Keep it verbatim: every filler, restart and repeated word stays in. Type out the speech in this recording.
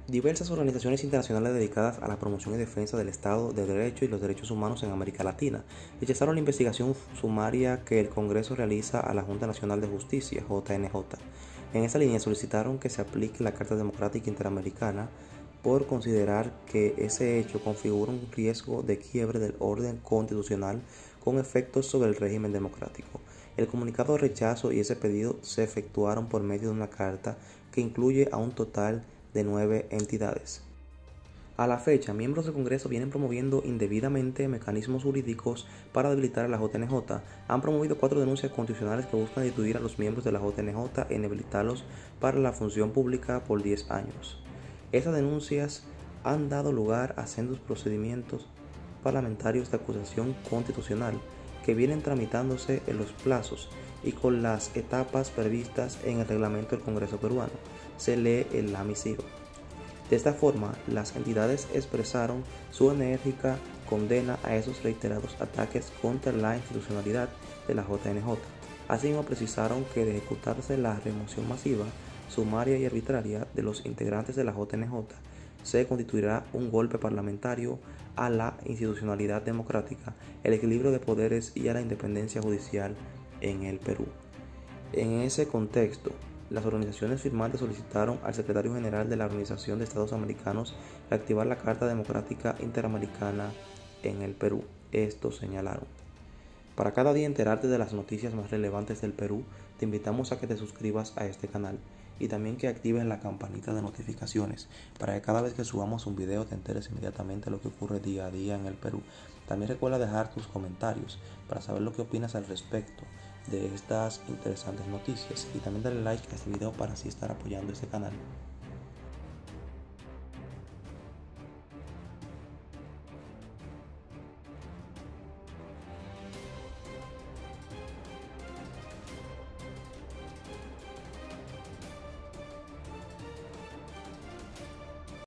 Diversas organizaciones internacionales dedicadas a la promoción y defensa del Estado de Derecho y los derechos humanos en América Latina rechazaron la investigación sumaria que el Congreso realiza a la Junta Nacional de Justicia, J N J. En esa línea solicitaron que se aplique la Carta Democrática Interamericana por considerar que ese hecho configura un riesgo de quiebre del orden constitucional con efectos sobre el régimen democrático. El comunicado de rechazo y ese pedido se efectuaron por medio de una carta que incluye a un total de nueve entidades. A la fecha, miembros del Congreso vienen promoviendo indebidamente mecanismos jurídicos para debilitar a la J N J. Han promovido cuatro denuncias constitucionales que buscan destituir a los miembros de la J N J e inhabilitarlos para la función pública por diez años. Estas denuncias han dado lugar a sendos procedimientos parlamentarios de acusación constitucional que vienen tramitándose en los plazos y con las etapas previstas en el reglamento del Congreso peruano. Se lee en la misiva. De esta forma, las entidades expresaron su enérgica condena a esos reiterados ataques contra la institucionalidad de la J N J. Asimismo, precisaron que de ejecutarse la remoción masiva, sumaria y arbitraria de los integrantes de la J N J, se constituirá un golpe parlamentario a la institucionalidad democrática, el equilibrio de poderes y a la independencia judicial en el Perú. En ese contexto, las organizaciones firmantes solicitaron al secretario general de la Organización de Estados Americanos reactivar la Carta Democrática Interamericana en el Perú. Esto señalaron. Para cada día enterarte de las noticias más relevantes del Perú, te invitamos a que te suscribas a este canal y también que actives la campanita de notificaciones para que cada vez que subamos un video te enteres inmediatamente de lo que ocurre día a día en el Perú. También recuerda dejar tus comentarios para saber lo que opinas al respecto de estas interesantes noticias y también darle like a este video para así estar apoyando este canal.